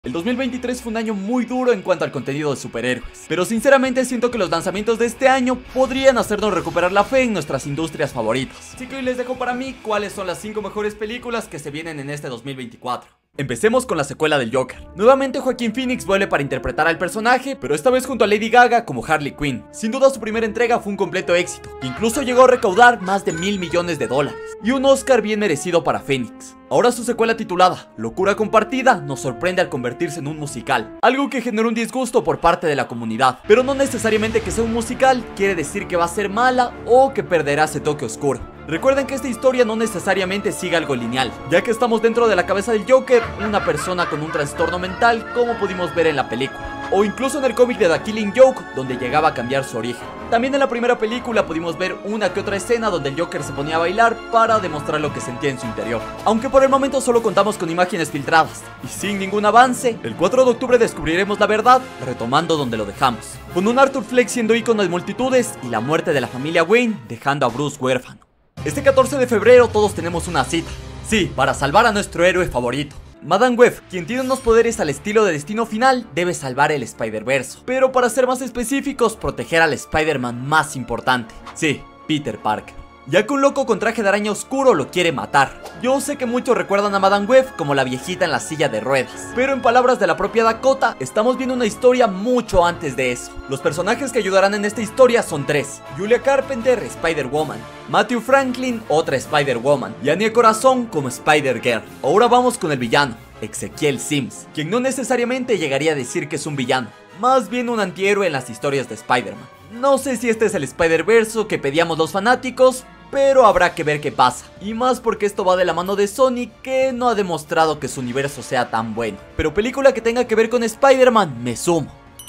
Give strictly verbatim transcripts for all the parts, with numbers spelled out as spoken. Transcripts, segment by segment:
El dos mil veintitrés fue un año muy duro en cuanto al contenido de superhéroes, pero sinceramente siento que los lanzamientos de este año podrían hacernos recuperar la fe en nuestras industrias favoritas. Así que hoy les dejo para mí cuáles son las cinco mejores películas que se vienen en este dos mil veinticuatro. Empecemos con la secuela del Joker. Nuevamente Joaquín Phoenix vuelve para interpretar al personaje, pero esta vez junto a Lady Gaga como Harley Quinn. Sin duda su primera entrega fue un completo éxito, que incluso llegó a recaudar más de mil millones de dólares, y un Oscar bien merecido para Phoenix. Ahora su secuela titulada Locura Compartida nos sorprende al convertirse en un musical, algo que generó un disgusto por parte de la comunidad, pero no necesariamente que sea un musical quiere decir que va a ser mala o que perderá ese toque oscuro. Recuerden que esta historia no necesariamente sigue algo lineal, ya que estamos dentro de la cabeza del Joker, una persona con un trastorno mental como pudimos ver en la película, o incluso en el cómic de The Killing Joke donde llegaba a cambiar su origen. También en la primera película pudimos ver una que otra escena donde el Joker se ponía a bailar para demostrar lo que sentía en su interior, aunque por el momento solo contamos con imágenes filtradas, y sin ningún avance, el cuatro de octubre descubriremos la verdad, retomando donde lo dejamos, con un Arthur Fleck siendo ícono de multitudes y la muerte de la familia Wayne dejando a Bruce huérfano. Este catorce de febrero todos tenemos una cita, sí, para salvar a nuestro héroe favorito. Madame Web, quien tiene unos poderes al estilo de Destino Final, debe salvar el Spider-Verse, pero para ser más específicos, proteger al Spider-Man más importante, sí, Peter Parker, ya que un loco con traje de araña oscuro lo quiere matar. Yo sé que muchos recuerdan a Madame Web como la viejita en la silla de ruedas, pero en palabras de la propia Dakota, estamos viendo una historia mucho antes de eso. Los personajes que ayudarán en esta historia son tres: Julia Carpenter, Spider-Woman; Matthew Franklin, otra Spider-Woman; y Anya Corazon como Spider-Girl. Ahora vamos con el villano, Ezequiel Sims, quien no necesariamente llegaría a decir que es un villano, más bien un antihéroe en las historias de Spider-Man. No sé si este es el Spider-Verse que pedíamos los fanáticos, pero habrá que ver qué pasa, y más porque esto va de la mano de Sony, que no ha demostrado que su universo sea tan bueno. Pero película que tenga que ver con Spider-Man, me sumo.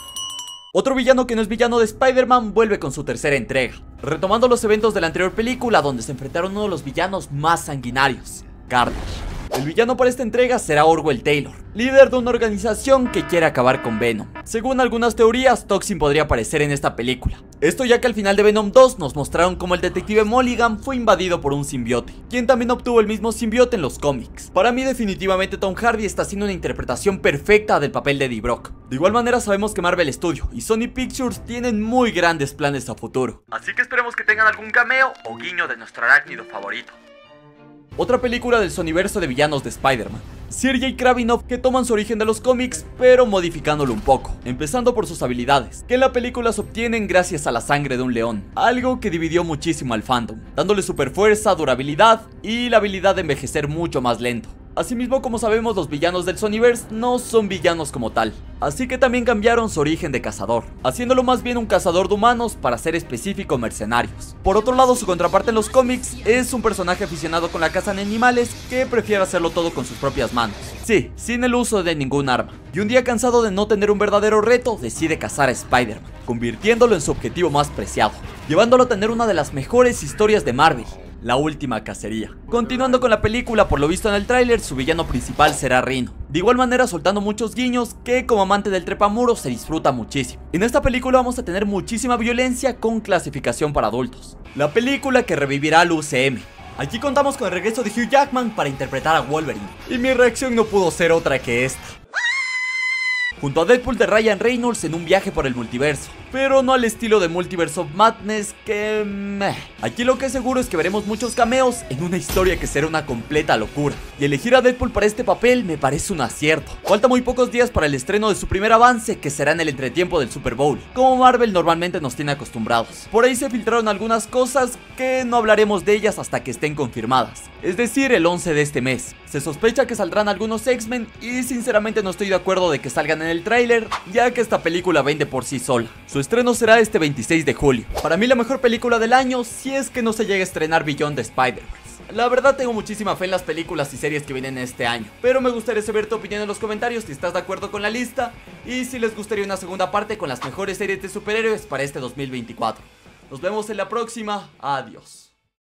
Otro villano que no es villano de Spider-Man vuelve con su tercera entrega, retomando los eventos de la anterior película donde se enfrentaron uno de los villanos más sanguinarios, Carnage. El villano para esta entrega será Orwell Taylor, líder de una organización que quiere acabar con Venom. Según algunas teorías, Toxin podría aparecer en esta película. Esto ya que al final de Venom dos nos mostraron cómo el detective Mulligan fue invadido por un simbiote, quien también obtuvo el mismo simbiote en los cómics. Para mí definitivamente Tom Hardy está haciendo una interpretación perfecta del papel de Eddie Brock. De igual manera sabemos que Marvel Studios y Sony Pictures tienen muy grandes planes a futuro, así que esperemos que tengan algún cameo o guiño de nuestro arácnido favorito. Otra película del Sonyverso de villanos de Spider-Man, Sergei Kravinov, que toman su origen de los cómics pero modificándolo un poco, empezando por sus habilidades, que en la película se obtienen gracias a la sangre de un león, algo que dividió muchísimo al fandom, dándole super fuerza, durabilidad y la habilidad de envejecer mucho más lento. Asimismo, como sabemos, los villanos del Sonyverse no son villanos como tal, así que también cambiaron su origen de cazador, haciéndolo más bien un cazador de humanos, para ser específico, mercenarios. Por otro lado, su contraparte en los cómics es un personaje aficionado con la caza de animales que prefiere hacerlo todo con sus propias manos, sí, sin el uso de ningún arma. Y un día, cansado de no tener un verdadero reto, decide cazar a Spider-Man, convirtiéndolo en su objetivo más preciado, llevándolo a tener una de las mejores historias de Marvel, La Última Cacería. Continuando con la película, por lo visto en el tráiler, su villano principal será Rhino, de igual manera soltando muchos guiños que como amante del trepamuros se disfruta muchísimo. En esta película vamos a tener muchísima violencia con clasificación para adultos, la película que revivirá al U C M. Aquí contamos con el regreso de Hugh Jackman para interpretar a Wolverine, y mi reacción no pudo ser otra que esta, junto a Deadpool de Ryan Reynolds en un viaje por el multiverso, pero no al estilo de Multiverse of Madness que... meh. Aquí lo que es seguro es que veremos muchos cameos en una historia que será una completa locura, y elegir a Deadpool para este papel me parece un acierto. Falta muy pocos días para el estreno de su primer avance, que será en el entretiempo del Super Bowl, como Marvel normalmente nos tiene acostumbrados. Por ahí se filtraron algunas cosas que no hablaremos de ellas hasta que estén confirmadas, es decir, el once de este mes. Se sospecha que saldrán algunos X-Men y sinceramente no estoy de acuerdo de que salgan en el tráiler, ya que esta película vende por sí sola. Su estreno será este veintiséis de julio. Para mí la mejor película del año, si es que no se llega a estrenar Beyond the Spider-Verse. La verdad tengo muchísima fe en las películas y series que vienen este año, pero me gustaría saber tu opinión en los comentarios si estás de acuerdo con la lista y si les gustaría una segunda parte con las mejores series de superhéroes para este dos mil veinticuatro. Nos vemos en la próxima, adiós.